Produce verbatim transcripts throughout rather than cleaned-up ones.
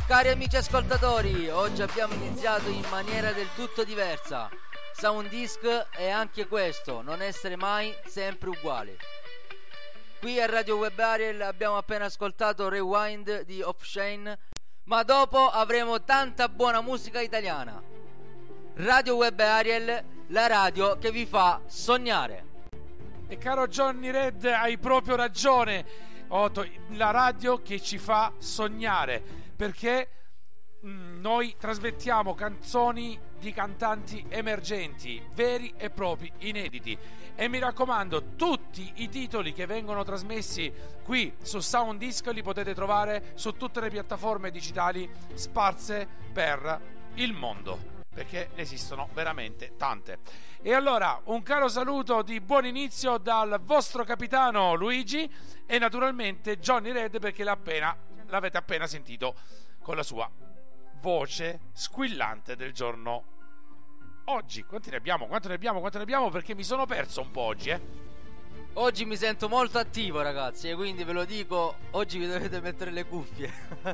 Cari amici ascoltatori, oggi abbiamo iniziato in maniera del tutto diversa. Sound Disc è anche questo, non essere mai sempre uguali. Qui a Radio Web Ariel abbiamo appena ascoltato Rewind di Offshane, ma dopo avremo tanta buona musica italiana. Radio Web Ariel, la radio che vi fa sognare. E caro Johnny Red, hai proprio ragione, Otto, la radio che ci fa sognare, perché mh, noi trasmettiamo canzoni di cantanti emergenti, veri e propri, inediti. E mi raccomando, tutti i titoli che vengono trasmessi qui su Sound Disc li potete trovare su tutte le piattaforme digitali sparse per il mondo, perché ne esistono veramente tante. E allora un caro saluto di buon inizio dal vostro capitano Luigi e naturalmente Johnny Red, perché l'ha appena, l'avete appena sentito con la sua voce squillante del giorno oggi. Quanti ne abbiamo? Quanto ne abbiamo? Quanto ne abbiamo? Perché mi sono perso un po' oggi, eh? Oggi mi sento molto attivo, ragazzi, e quindi ve lo dico, oggi vi dovete mettere le cuffie.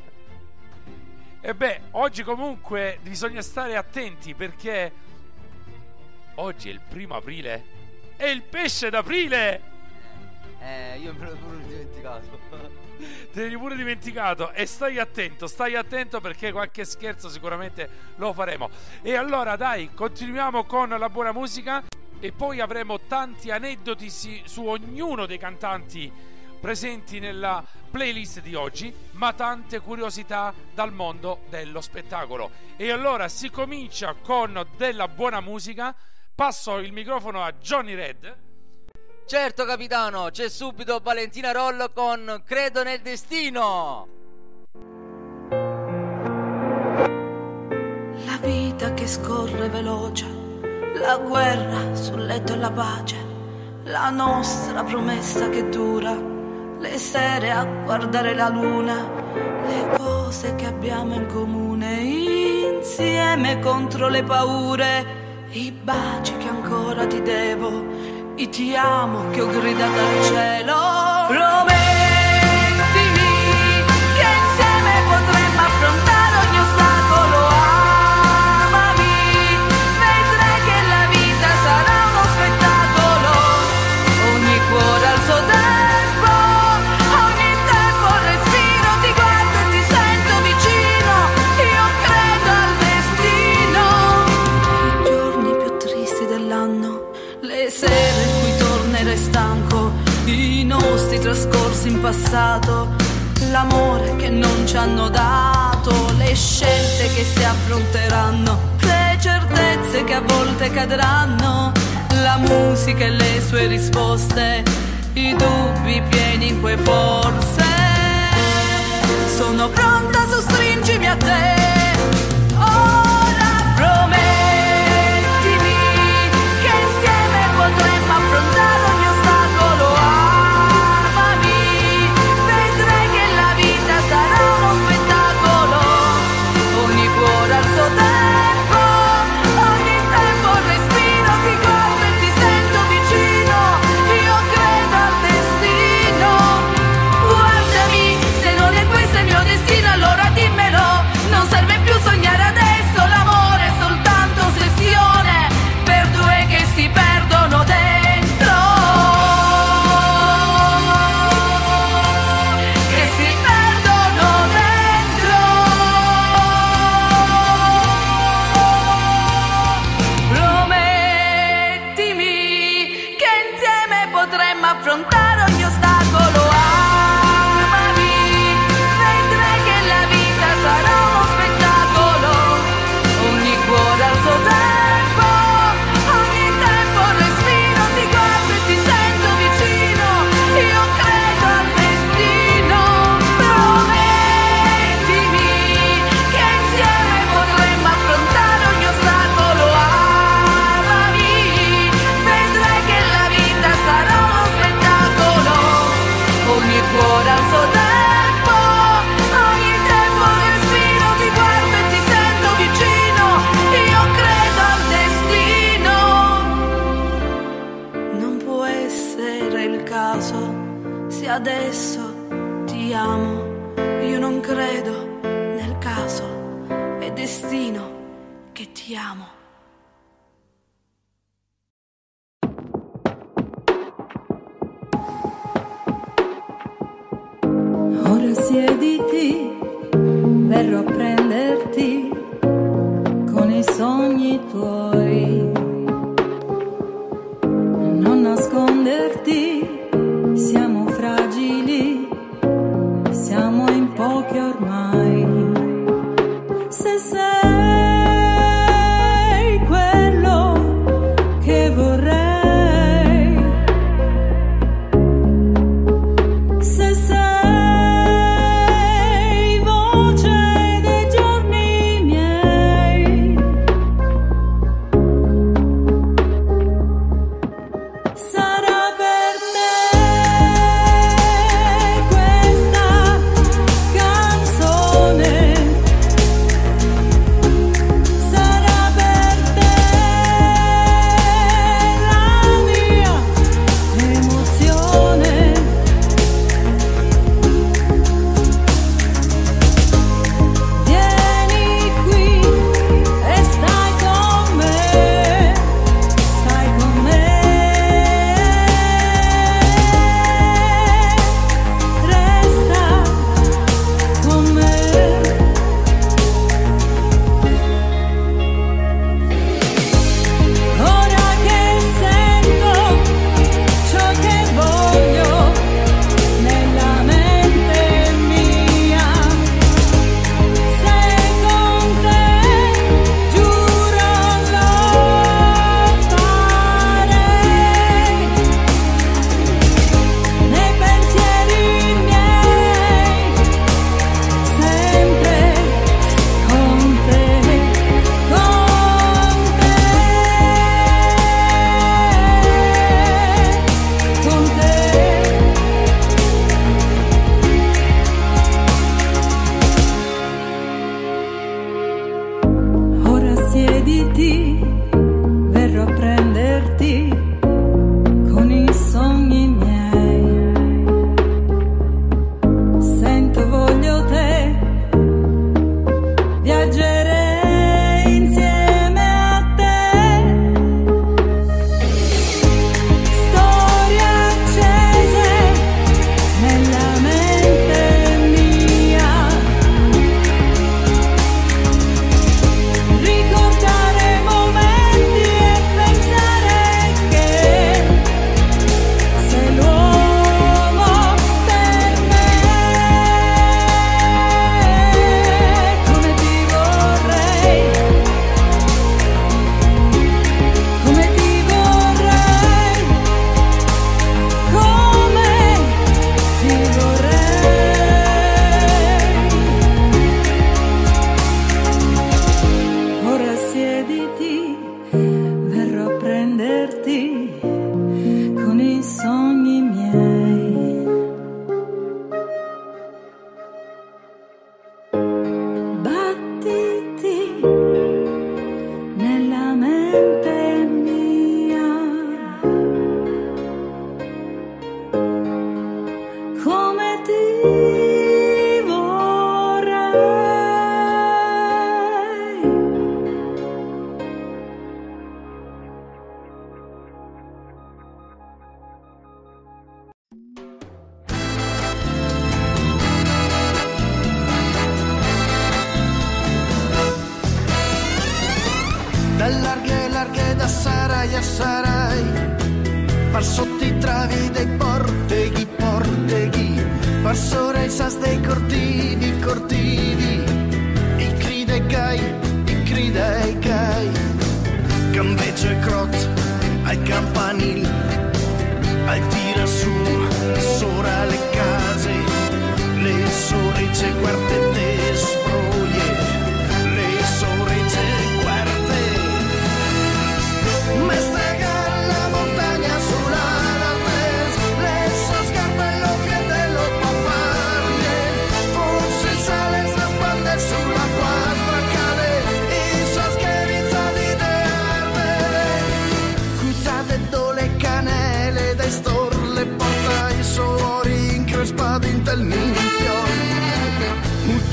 E beh, oggi comunque bisogna stare attenti, perché oggi è il primo aprile. È il pesce d'aprile! Eh, io me l'ho pure dimenticato. Te l'hai pure dimenticato. E stai attento, stai attento, perché qualche scherzo sicuramente lo faremo. E allora dai, continuiamo con la buona musica e poi avremo tanti aneddoti su ognuno dei cantanti presenti nella playlist di oggi, ma tante curiosità dal mondo dello spettacolo. E allora si comincia con della buona musica. Passo il microfono a Johnny Red. Certo capitano, c'è subito Valentina Rollo con Credo nel destino. La vita che scorre veloce, la guerra sul letto e la pace, la nostra promessa che dura, le sere a guardare la luna, le cose che abbiamo in comune, insieme contro le paure, i baci che ancora ti devo, i ti amo che ho gridato al cielo. Promettimi che insieme potremmo affrontare ogni ostacolo. Amami, vedrai che la vita sarà uno spettacolo. Ogni cuore al suo tempo, ogni tempo respiro, ti guardo e ti sento vicino. Io credo al destino. I giorni più tristi dell'anno, le sere in cui tornerai stanco, i nostri trascorsi in passato, l'amore che non ci hanno dato, le scelte che si affronteranno, le certezze che a volte cadranno, la musica e le sue risposte, i dubbi pieni in cui forse sono pronta, su stringimi a te. Ora promettimi che insieme potremmo affrontare ogni ostacolo. Amami, vedrai che la vita sarà uno spettacolo. Ogni cuore al suo tempo, ogni tempo respiro, ti guardo e ti sento vicino. Io credo al destino. Guardami, se non è questo il mio destino, allora dimmelo. Non serve più sognare destino che ti amo. Ora siediti, verrò a prenderti con i sogni tuoi. Non nasconderti, siamo fragili, siamo in pochi ormai. Se sei quello che vorrei, se sei voce dei giorni miei, sarà per te questa canzone, sarà per te la mia emozione. Vieni qui e stai con me, stai con me, resta con me. Ora che sento ciò che voglio nella mente mia, sei con te, giuro lo farei, nei pensieri miei, sempre con te, con te, con te. Ora siediti, verrò a prenderti con i sogni miei. Sento, voglio te, viaggerei insieme a te. Storie accese nella mente mia, ricordare momenti e pensare che sei l'uomo per me. Come ti vorrei, come ti vorrei, come ti vorrei. Ora siediti, verrò a prenderti con i sogni miei. Battiti nella mente mia, come ti vorrei. Da larghe larghe da Sarai a Sarai, par sotto i travi dei porteghi, porteghi, par sopra i sas dei cortili, cortili, i cri dei gai, i cri dei gai, campeggio e crot al campanil, al tira su, sopra le case, le sorricce quarte de sbroie, le sorricce quarte. Me stega la montagna sulla Alpes, le sue scarpe e lo fiende lo paparne, forse sales las bandes sulla quadra cade, i suoi scherizzati de ardere, cruzate dole canele dai stor le porta i suoi increspati in tel minzio,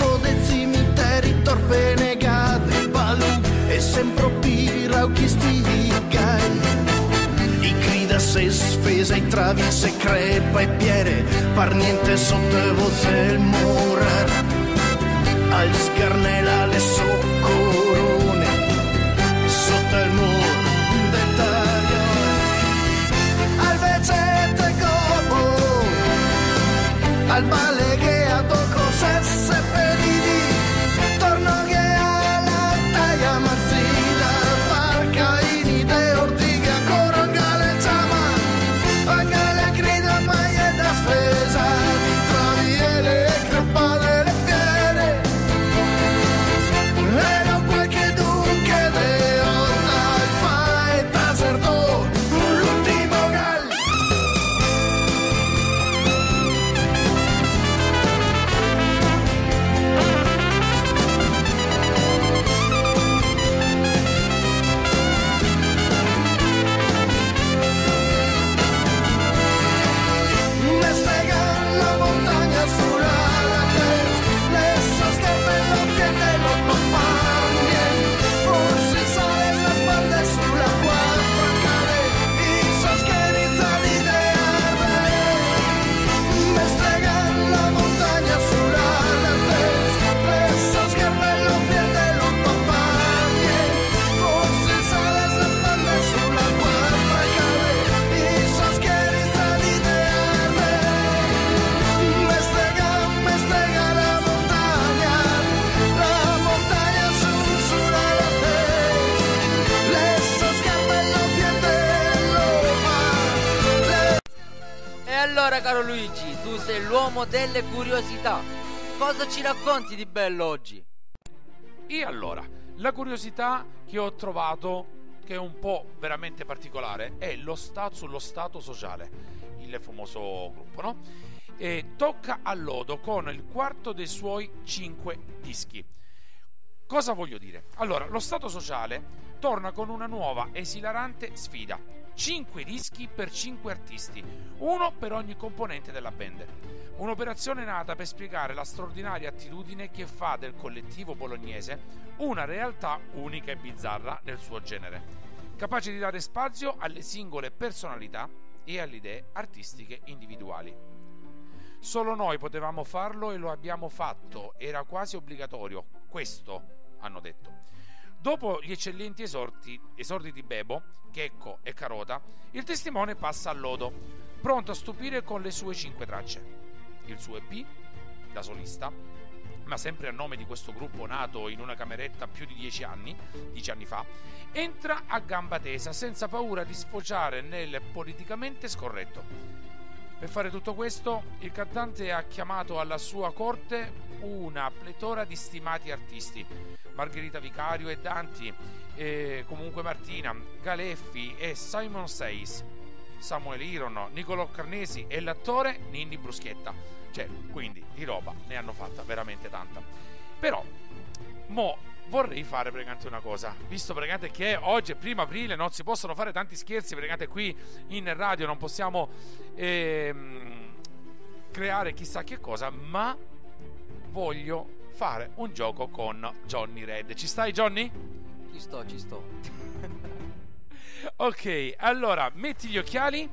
vi se crepa e piere, par niente sotto voce il murer, al sgarnela le soccorone, sotto il muro dettaglio, al vecete gobo, al balle che a poco se se peridi, torno che alla taglia marzita, parca in idea ortiga, corongale ciama, angale grida maglie da spesa, ti trovi e le crepate le piede, e non qualche dunque de otta, fai taserdo, l'ultimo gal. Me stegan la montagna sulla testa, le soscherpe lo fiende lo compagne, forse sale la spalla sulla qua spaccare, i soscherizali de arde. Me stegan la montagna sulla testa, le soscherpe lo fiende lo compagne, forse sale la spalla sulla qua spaccare, i soscherizali de arde. Me stega, me stega la montagna, la montagna su, sulla la testa, le soscherpe lo fiende lo fa. E allora, caro Luigi, tu sei l'uomo delle curiosità. Cosa ci racconti di bello oggi? E allora, la curiosità che ho trovato, che è un po' veramente particolare, è lo stato sullo stato sociale, il famoso gruppo, no? E tocca a lodo con il quarto dei suoi cinque dischi. Cosa voglio dire? Allora, lo stato sociale torna con una nuova esilarante sfida. cinque dischi per cinque artisti, uno per ogni componente della band. Un'operazione nata per spiegare la straordinaria attitudine che fa del collettivo bolognese una realtà unica e bizzarra nel suo genere, capace di dare spazio alle singole personalità e alle idee artistiche individuali. Solo noi potevamo farlo e lo abbiamo fatto, era quasi obbligatorio, questo hanno detto. Dopo gli eccellenti esordi, esordi di Bebo, Checco e Carota, il testimone passa al lodo, pronto a stupire con le sue cinque tracce. Il suo E P, da solista, ma sempre a nome di questo gruppo nato in una cameretta più di dieci anni, dieci anni fa, entra a gamba tesa, senza paura di sfociare nel politicamente scorretto. Per fare tutto questo, il cantante ha chiamato alla sua corte una pletora di stimati artisti, Margherita Vicario e Danti, e comunque Martina, Galeffi e Simon Says, Samuel Iron, Nicolò Carnesi e l'attore Ninni Bruschetta. Cioè, quindi di roba ne hanno fatta veramente tanta. Però, mo vorrei fare pregante una cosa, visto pregante che oggi è primo aprile, non si possono fare tanti scherzi, pregante qui in radio non possiamo ehm, creare chissà che cosa, ma voglio fare un gioco con Johnny Red. Ci stai, Johnny? Ci sto, ci sto. Ok, allora metti gli occhiali.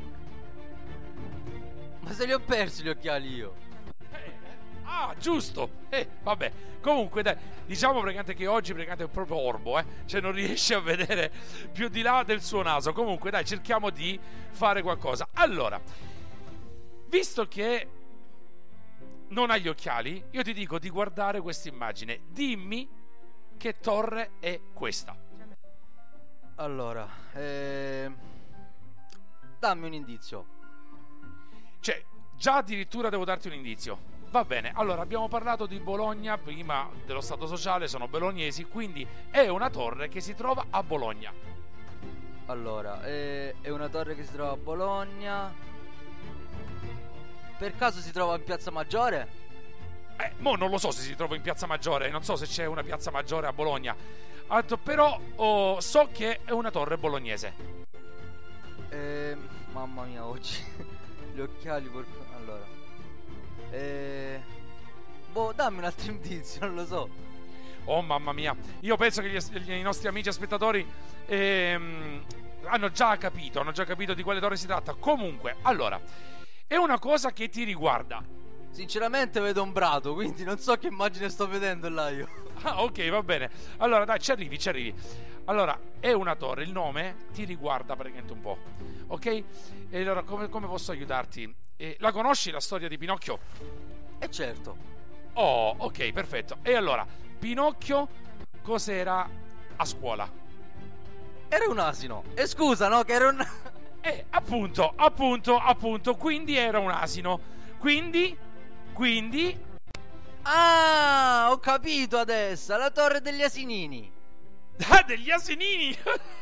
Ma se li ho persi gli occhiali io. Ah, giusto. Eh, vabbè. Comunque, dai, diciamo pregante che oggi pregante è proprio orbo, eh. Cioè non riesce a vedere più di là del suo naso. Comunque, dai, cerchiamo di fare qualcosa. Allora, visto che non hai gli occhiali, io ti dico di guardare questa immagine. Dimmi che torre è questa. Allora, eh... dammi un indizio. Cioè, già addirittura devo darti un indizio. Va bene, allora abbiamo parlato di Bologna prima dello stato sociale, sono bolognesi, quindi è una torre che si trova a Bologna. Allora, eh, è una torre che si trova a Bologna. Per caso si trova in Piazza Maggiore? Eh, mo non lo so se si trova in Piazza Maggiore, non so se c'è una Piazza Maggiore a Bologna. Altro, però oh, so che è una torre bolognese. Eh, mamma mia, oggi gli occhiali porco... Allora eh... boh, dammi un altro indizio, non lo so. Oh mamma mia, io penso che gli, gli, i nostri amici spettatori ehm, hanno già capito, hanno già capito di quale torre si tratta. Comunque, allora, è una cosa che ti riguarda. Sinceramente vedo un prato, quindi non so che immagine sto vedendo là io. Ah, ok, va bene. Allora, dai, ci arrivi, ci arrivi. Allora, è una torre, il nome ti riguarda praticamente un po', ok? E allora, come, come posso aiutarti? Eh, la conosci la storia di Pinocchio? E certo. Oh, ok, perfetto. E allora, Pinocchio cos'era a scuola? Era un asino. E scusa, no, che era un... Eh, appunto, appunto, appunto, quindi era un asino. Quindi, quindi... Ah, ho capito adesso, la torre degli asinini. Ah, degli asinini!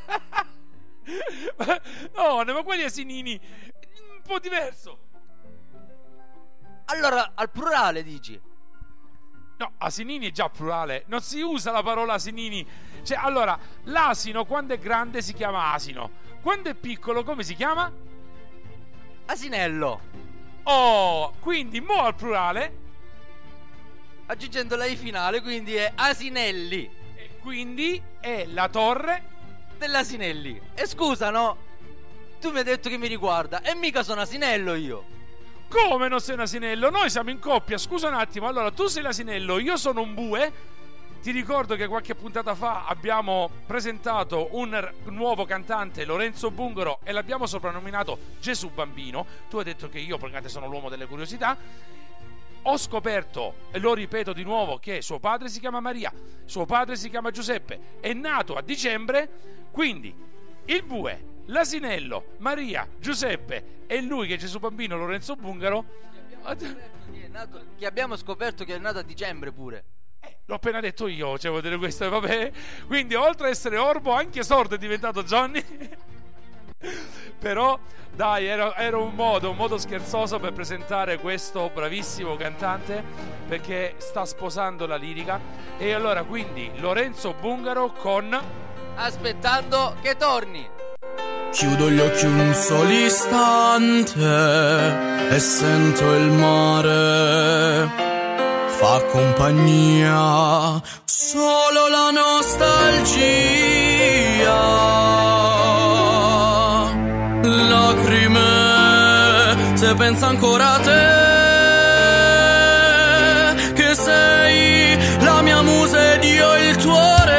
No, ma quali asinini? Un po' diverso. Allora, al plurale dici? No, asinini è già plurale. Non si usa la parola asinini. Cioè, allora, l'asino quando è grande si chiama asino. Quando è piccolo come si chiama? Asinello. Oh, quindi mo al plurale, aggiungendo la I finale, quindi è asinelli. e quindi è la torre. Dell'asinelli. E scusa, no? Tu mi hai detto che mi riguarda. E mica sono asinello io. Come non sei un asinello? Noi siamo in coppia, scusa un attimo. Allora, tu sei l'asinello, io sono un bue. Ti ricordo che qualche puntata fa abbiamo presentato un r- nuovo cantante, Lorenzo Bungaro, e l'abbiamo soprannominato Gesù Bambino. Tu hai detto che io praticamente sono l'uomo delle curiosità. Ho scoperto, e lo ripeto di nuovo, che suo padre si chiama Maria, suo padre si chiama Giuseppe, è nato a dicembre, quindi il bue, l'asinello, Maria, Giuseppe e lui che è Gesù Bambino, Lorenzo Bungaro. Che, è nato, che abbiamo scoperto che è nato a dicembre pure. Eh, l'ho appena detto io, cioè vuol dire questo, vabbè. Quindi oltre a essere orbo, anche sordo è diventato Johnny. Però dai, era, era un modo, un modo scherzoso per presentare questo bravissimo cantante, perché sta sposando la lirica. E allora quindi Lorenzo Bungaro con Aspettando che torni. Chiudo gli occhi un solo istante e sento il mare, fa compagnia solo la nostalgia, lacrime se pensa ancora a te, che sei la mia musa ed io il tuo re.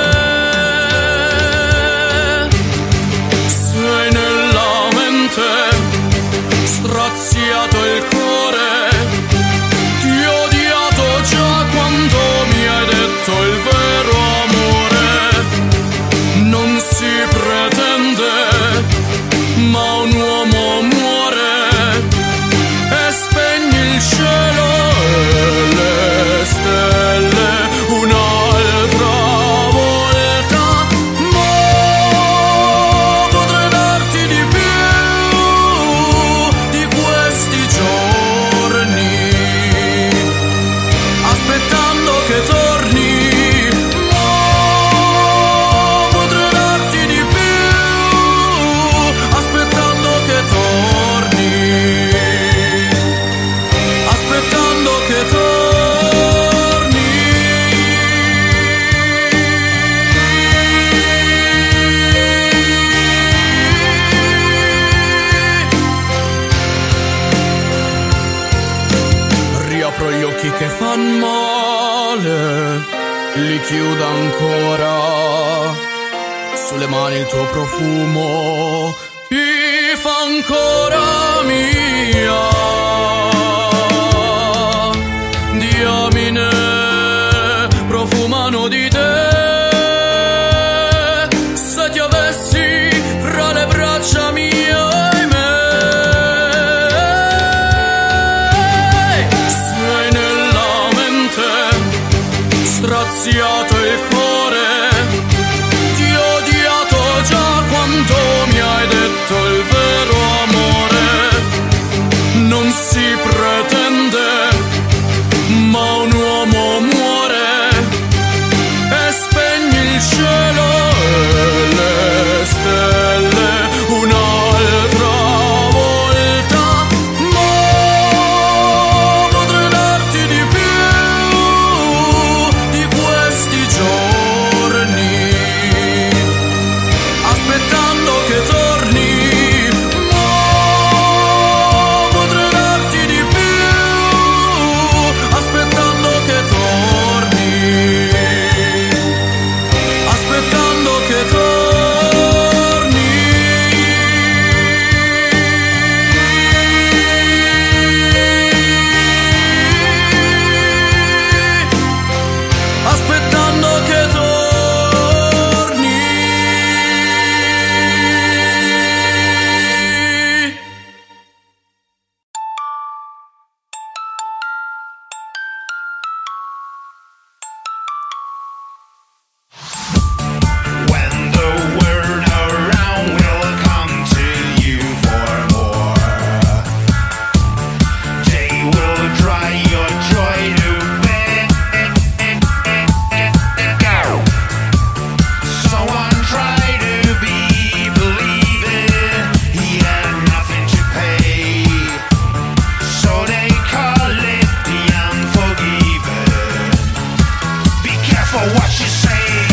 Sei nella mente, straziato il cuore, ti ho odiato già quando mi hai detto il vero amore. Non si pretende, ma un uomo muore e spegne il cielo e le stelle un'altra volta. Ma potrei darti di più di questi giorni, aspettando che torni. Ma potrei darti di più, aspettando che torni, aspettando che torni. Riapro gli occhi che fan male, li chiudo ancora, sulle mani il tuo profumo ti fa ancora mia. Diamine profumano di te, se ti avessi fra le braccia mie, ahimè. Sei nella mente, straziato il cuore, ti ho odiato già quando mi hai detto il vero amore. Non si pretende, ma un uomo muore e spegne il cielo e le stelle un'altra volta. Ma potrei darti di più di questi giorni, aspettando che careful what you say.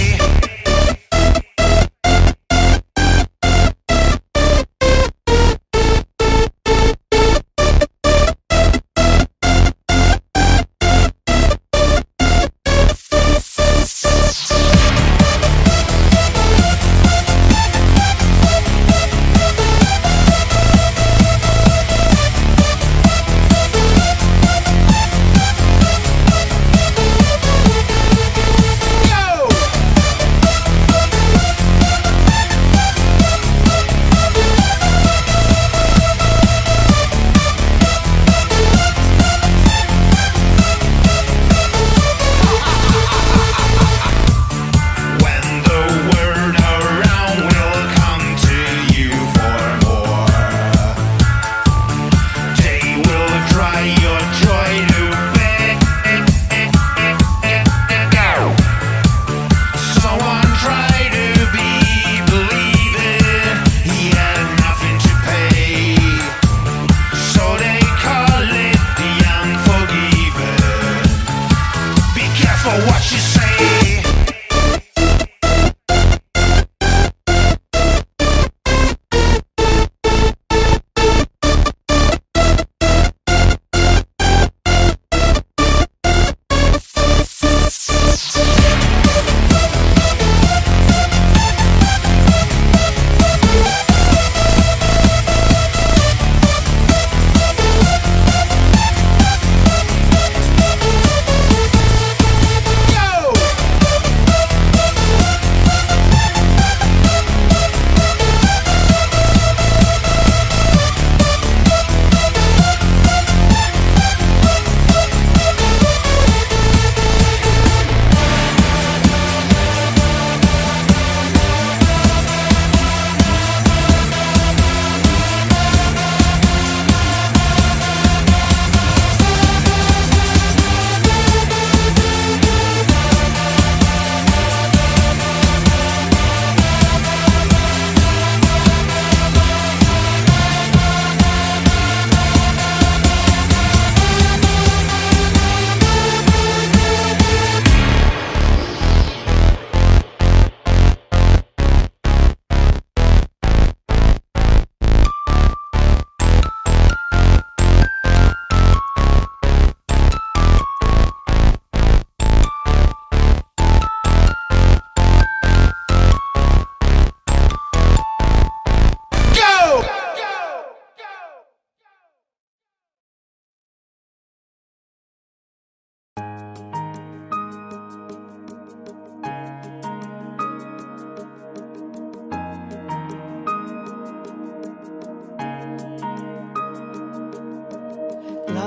La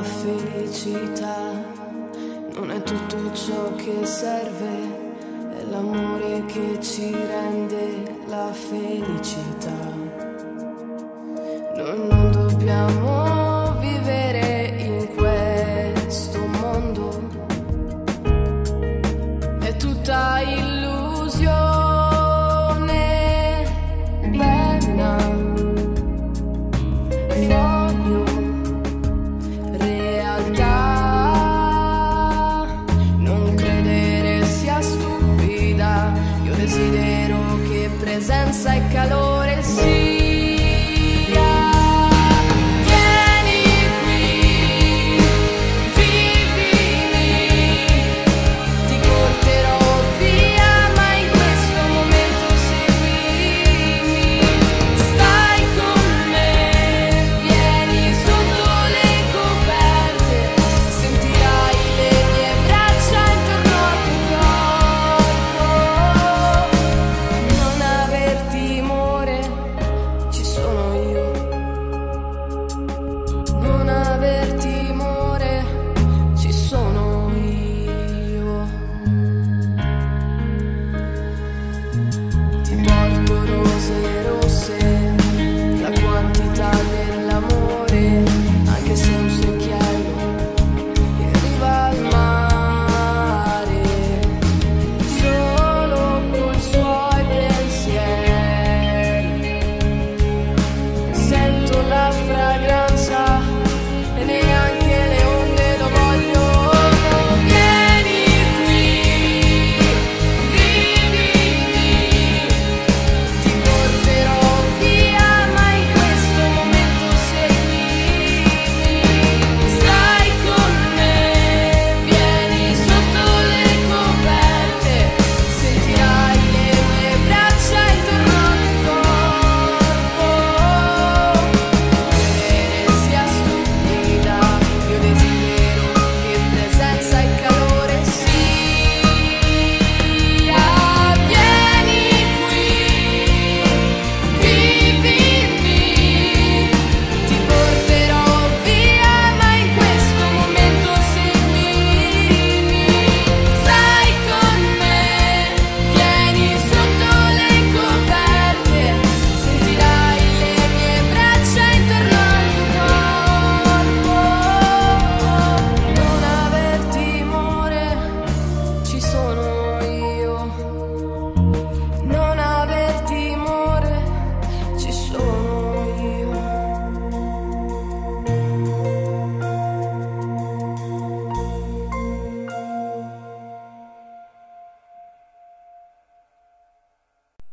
felicità non è tutto ciò che serve, è l'amore che ci rende la felicità. Noi non dobbiamo vivere in questo mondo, è tutta illusione, penna, foglio, non credere sia stupida, io desidero che presenza e calore sia. Vieni qui, vivimi, ti porterò via, ma in questo momento seguimi. Stai con me, vieni sotto le coperte, sentirai le mie braccia intorno al tuo corpo. Non aver timore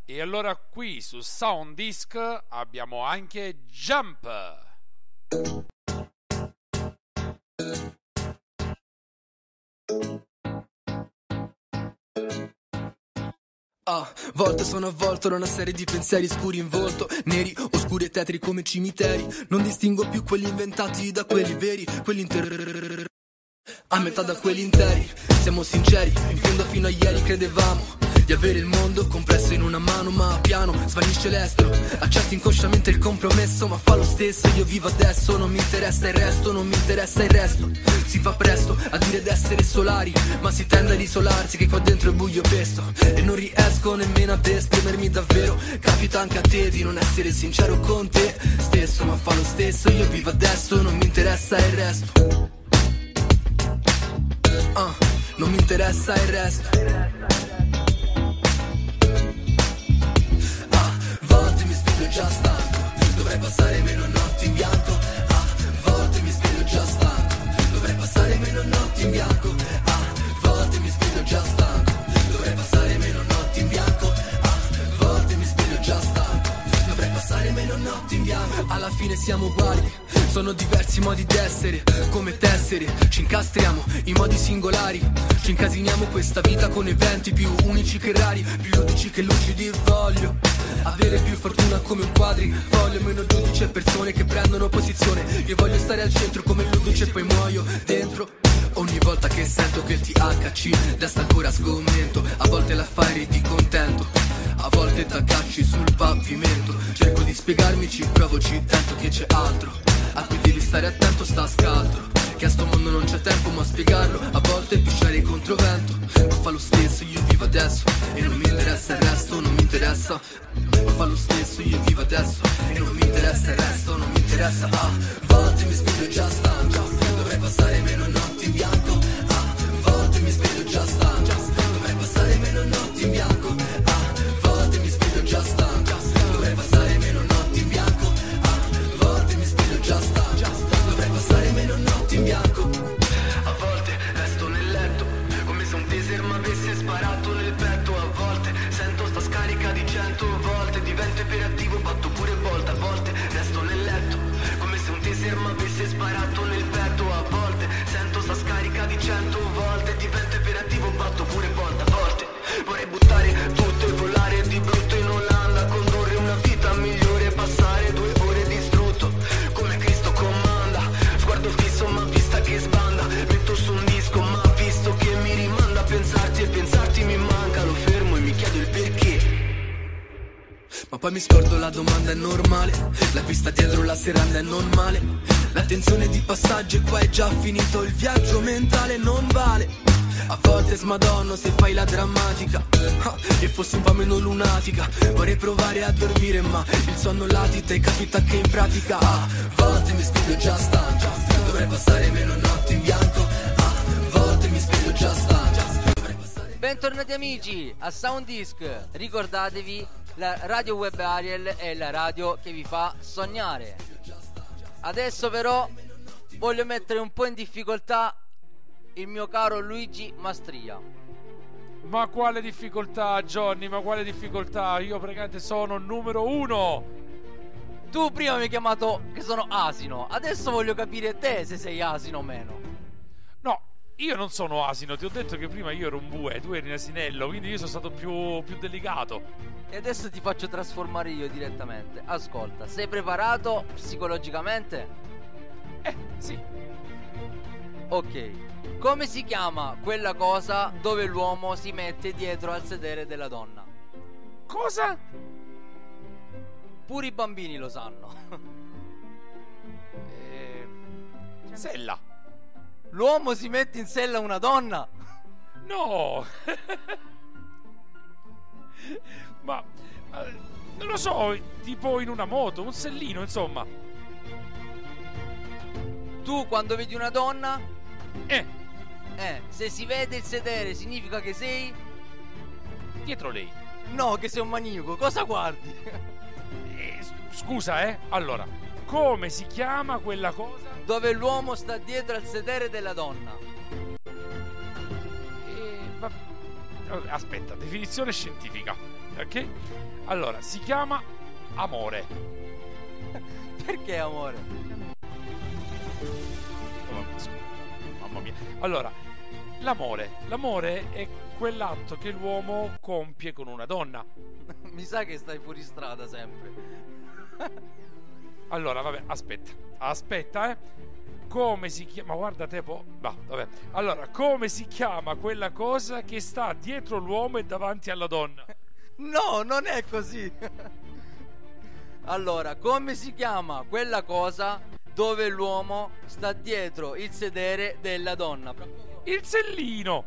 E allora qui su Sound Disc abbiamo anche Jump. Ah, volte sono avvolto da una serie di pensieri scuri in volto, neri, oscuri e tetri come cimiteri. Non distingo più quelli inventati da quelli veri, quelli interi a metà da quelli interi. Siamo sinceri, in fondo fino a ieri credevamo di avere il mondo compresso in una mano, ma piano svanisce l'estero. Accetti inconsciamente il compromesso, ma fa lo stesso. Io vivo adesso, non mi interessa il resto, non mi interessa il resto. Si fa presto a dire d'essere solari, ma si tende ad isolarsi che qua dentro è buio pesto. E non riesco nemmeno ad esprimermi davvero. Capita anche a te di non essere sincero con te stesso, ma fa lo stesso. Io vivo adesso, non mi interessa il resto. Uh, non mi interessa il resto. A volte mi sveglio già stanco, dovrei passare meno notti in bianco. A volte mi sveglio già stanco, dovrei passare meno notti in bianco. A volte mi sveglio già stanco, dovrei passare meno notti in bianco. A volte mi sveglio già stanco, dovrei passare meno notti in bianco. Alla fine siamo uguali, sono diversi modi d'essere, come tessere. Ci incastriamo in modi singolari, ci incasiniamo questa vita con eventi più unici che rari, più ludici che lucidi. Voglio avere più fortuna come un quadri, voglio meno giudice persone che prendono posizione. Io voglio stare al centro come il ludice e poi muoio dentro. Ogni volta che sento che il T H C desta ancora sgomento, a volte l'affare di contento, a volte t'accacci sul pavimento. Cerco di spiegarmi, ci provo, ci tento che c'è altro a cui devi stare attento, sta scaltro. Che a sto mondo non c'è tempo, ma spiegarlo a volte è pisciare controvento. Ma fa lo stesso, io vivo adesso e non mi interessa il resto, non mi interessa. Ma fa lo stesso, io vivo adesso e non mi interessa il resto, non mi interessa. A volte mi sveglio già stanco, dovrei passare meno notti in bianco. A volte mi sveglio già stanco, dovrei passare meno notti in bianco. A volte mi sveglio già stanco, dovrei passare meno notti in bianco. A volte mi sveglio già stanco, dovrei passare meno notti in bianco. A volte resto nel letto come se un taser m'avesse sparato nel petto. A volte sento sta scarica di cento volte, divento iperattivo, batto pure volta. A volte resto nel letto come se un taser m'avesse sparato nel petto. A volte sento sta scarica di cento volte, divento iperattivo, batto pure volta. A volte vorrei buttare tutto e volare di brutto in Olanda, condurre una vita migliore, passare due ore distrutto come Cristo comanda. Sguardo fisso ma vista che sbanda, metto su un disco ma visto che mi rimanda a pensarti e pensarti mi manca. Lo fermo e mi chiedo il perché, ma poi mi scordo la domanda è normale. La vista dietro la seranda è non male. L'attenzione di passaggio e qua è già finito il viaggio mentale, non vale. A volte smadonno se fai la drammatica, ah, e fossi un po' meno lunatica. Vorrei provare a dormire ma il sonno latita e capita che in pratica a volte mi sveglio già stanco, dovrei passare meno notti in bianco. A volte mi sveglio già stanco, dovrei passare... Bentornati amici a Sound Disc. Ricordatevi, la radio Web Ariel è la radio che vi fa sognare. Adesso però voglio mettere un po' in difficoltà il mio caro Luigi Mastria. Ma quale difficoltà, Johnny? Ma quale difficoltà? Io praticamente sono numero uno. Tu prima mi hai chiamato che sono asino, adesso voglio capire te se sei asino o meno. No, io non sono asino, ti ho detto che prima io ero un bue, tu eri un asinello, quindi io sono stato più, più delicato. E adesso ti faccio trasformare io direttamente. Ascolta, sei preparato psicologicamente? Eh, sì. Ok. Come si chiama quella cosa dove l'uomo si mette dietro al sedere della donna? Cosa? Pure i bambini lo sanno. Eh, sella. L'uomo si mette in sella una donna? No. Ma eh, non lo so, tipo in una moto, un sellino, insomma. Tu quando vedi una donna, Eh, eh, se si vede il sedere significa che sei... dietro lei. No, che sei un maniaco, cosa guardi? Eh, s- scusa, eh. Allora, come si chiama quella cosa? Dove l'uomo sta dietro al sedere della donna. Eh, va- aspetta, definizione scientifica, ok? Allora, si chiama amore. Perché amore? Oh, mamma mia. Allora, l'amore, l'amore è quell'atto che l'uomo compie con una donna. Mi sa che stai fuori strada sempre. Allora, vabbè, aspetta, aspetta, eh. Come si chiama? Ma guarda te, po'. No, vabbè. Allora, come si chiama quella cosa che sta dietro l'uomo e davanti alla donna? No, non è così. Allora, come si chiama quella cosa dove l'uomo sta dietro il sedere della donna? Il sellino.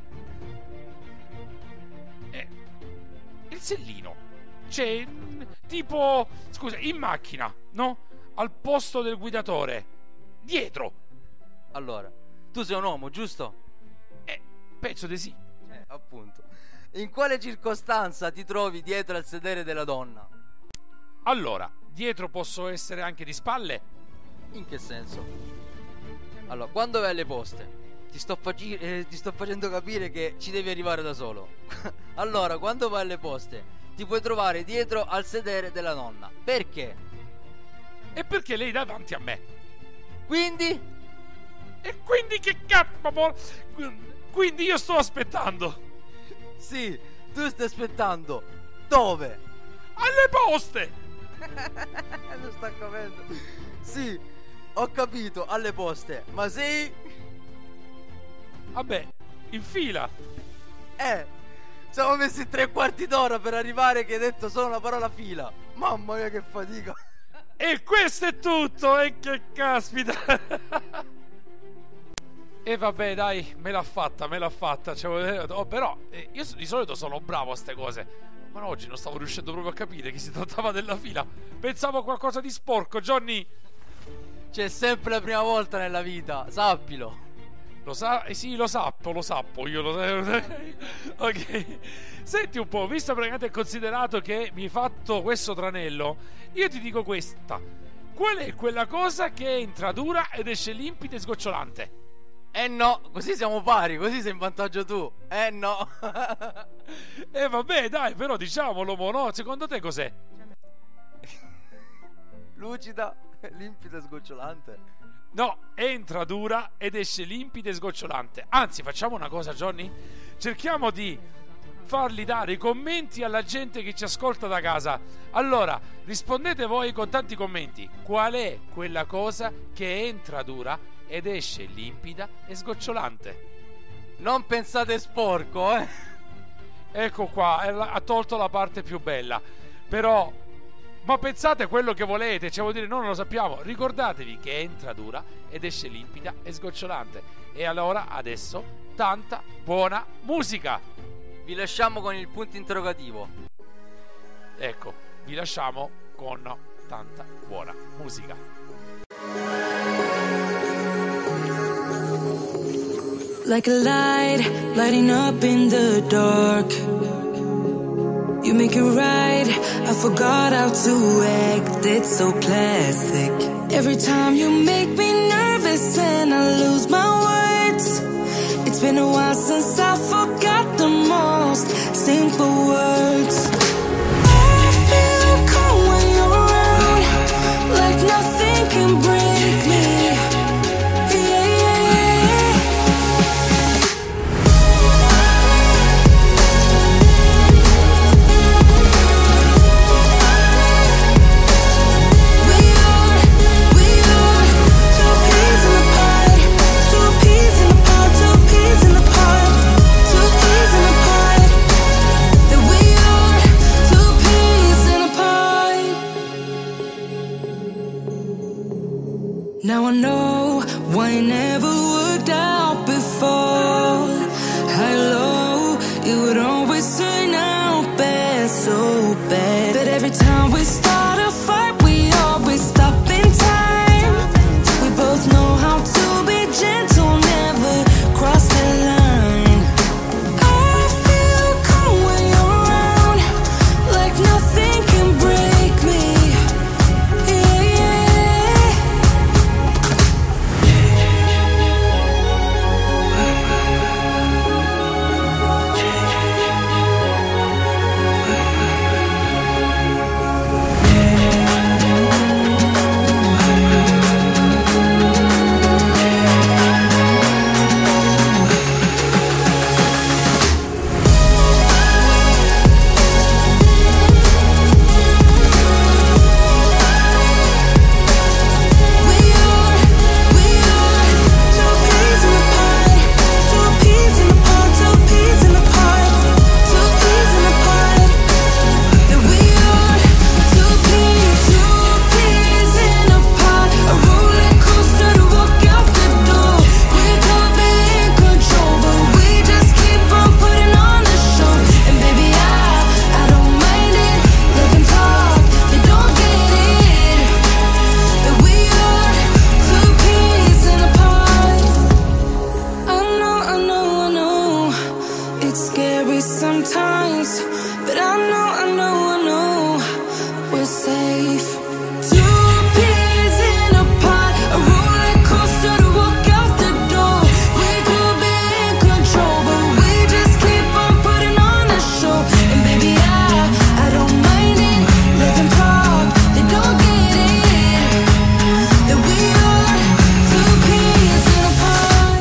Eh, il sellino. C'è tipo, scusa, in macchina, no? Al posto del guidatore. Dietro. Allora, tu sei un uomo, giusto? Eh, penso di sì. Eh, appunto. In quale circostanza ti trovi dietro al sedere della donna? Allora, dietro posso essere anche di spalle? In che senso? Allora, quando vai alle poste, ti sto, faci- eh, ti sto facendo capire che ci devi arrivare da solo. Allora, quando vai alle poste, ti puoi trovare dietro al sedere della nonna. Perché? E perché lei è davanti a me? Quindi? E quindi che cazzo? Quindi io sto aspettando. Sì, tu stai aspettando. Dove? Alle poste. Non sta capendo. Sì, ho capito, alle poste. Ma sei... Vabbè, in fila. Eh, siamo messi tre quarti d'ora per arrivare che hai detto solo la parola fila. Mamma mia che fatica. E questo è tutto, e che caspita. E vabbè dai, me l'ha fatta, me l'ha fatta, cioè, oh, però eh, io di solito sono bravo a ste cose, ma oggi non stavo riuscendo proprio a capire che si trattava della fila. Pensavo a qualcosa di sporco, Johnny. C'è sempre la prima volta nella vita, sappilo. Lo sa? Eh sì, lo sappo, lo sappo, io lo ok. Senti un po', visto praticamente considerato che mi hai fatto questo tranello, io ti dico questa. Qual è quella cosa che entra dura ed esce limpida e sgocciolante? Eh no, così siamo pari, così sei in vantaggio tu. Eh no. E eh vabbè dai, però diciamolo, mo, no? Secondo te cos'è? Lucida, limpida e sgocciolante. No, entra dura ed esce limpida e sgocciolante. Anzi, facciamo una cosa, Johnny. Cerchiamo di farli dare i commenti alla gente che ci ascolta da casa. Allora, rispondete voi con tanti commenti. Qual è quella cosa che entra dura ed esce limpida e sgocciolante? Non pensate sporco, eh. Ecco qua, ha tolto la parte più bella. Però, ma pensate quello che volete, cioè vuol dire noi non lo sappiamo. Ricordatevi che entra dura ed esce limpida e sgocciolante. E allora adesso tanta buona musica. Vi lasciamo con il punto interrogativo. Ecco, vi lasciamo con tanta buona musica. Like a light, lighting up in the dark. You make it right, I forgot how to act. It's so classic. Every time you make me nervous and I lose my words. It's been a while since I forgot the most simple words. I feel calm when you're around, like nothing can break me. Now I know why it never worked out before. High low, it would always turn out bad, so bad. But every time we start a fight, we always stop in time. We both know how to be gentle, never cross the line. I feel calm when you're around, like nothing can break me. Yeah, yeah. Yeah. times, but I know, I know, I know we're safe. Two peas in a pod, a roller coaster to walk out the door. We could be in control, but we just keep on putting on a show. And baby, I, I don't mind it. Let them talk, they don't get it. That we are two peas in a pod.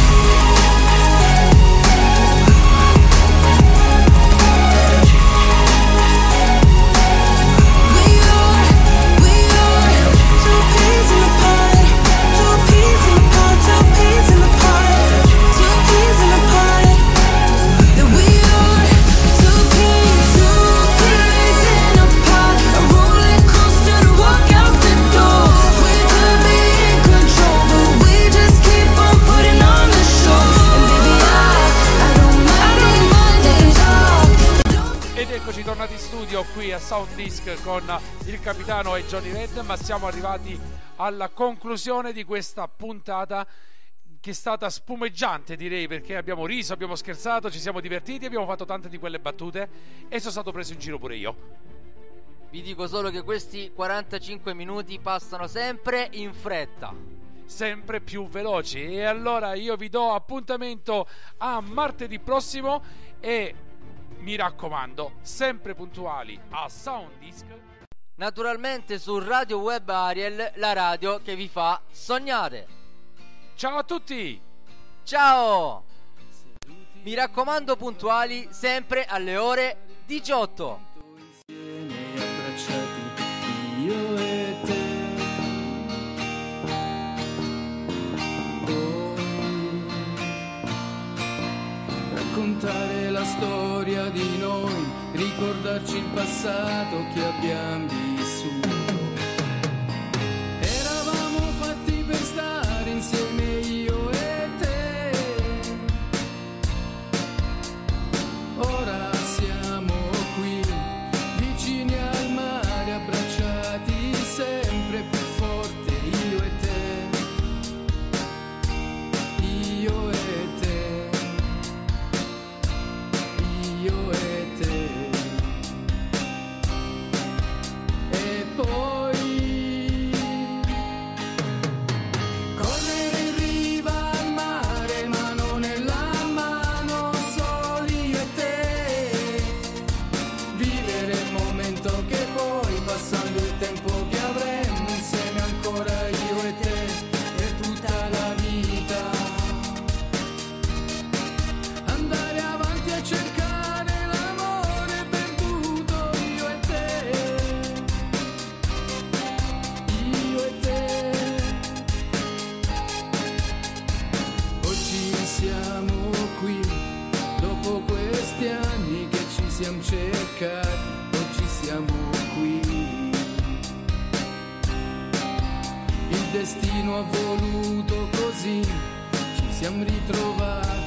We are, we are two peas in a pod. Two peas in a pod, two peas in a pod. Two peas in a pod. That we are two peas, two peas in a pod. A roller coaster to walk out the door. We could be in control, but we just keep on putting on the show. And baby, I, I don't mind, I don't mind letting talk. Ed eccoci tornati in studio qui a Sound Disc con il capitano e Johnny Red, ma siamo arrivati alla conclusione di questa puntata che è stata spumeggiante, direi, perché abbiamo riso, abbiamo scherzato, ci siamo divertiti, abbiamo fatto tante di quelle battute e sono stato preso in giro pure io. Vi dico solo che questi quarantacinque minuti passano sempre in fretta. Sempre più veloci. E allora io vi do appuntamento a martedì prossimo e mi raccomando, sempre puntuali a Sound Disc. Naturalmente su Radio Web Ariel, la radio che vi fa sognare. Ciao a tutti! Ciao! Mi raccomando puntuali sempre alle ore diciotto. Insieme abbracciati io e te. Poi raccontare la storia di noi, ricordarci il passato che abbiamo vissuto. Eravamo fatti per stare insieme io e te. Ora siamo qui, vicini al mare, abbracciati sempre più forte io e te. Io e te. Io e te. E poi correre in riva al mare, mano nella mano, soli io e te. Vivere il momento che poi, passando il tempo che avremo insieme ancora io e te, per tutta la vita. Andare avanti a cercare l'amore perduto io e te. Io e te. Oggi siamo qui, dopo questi anni che ci siamo cercati, oggi siamo qui. Il destino ha voluto così, ci siamo ritrovati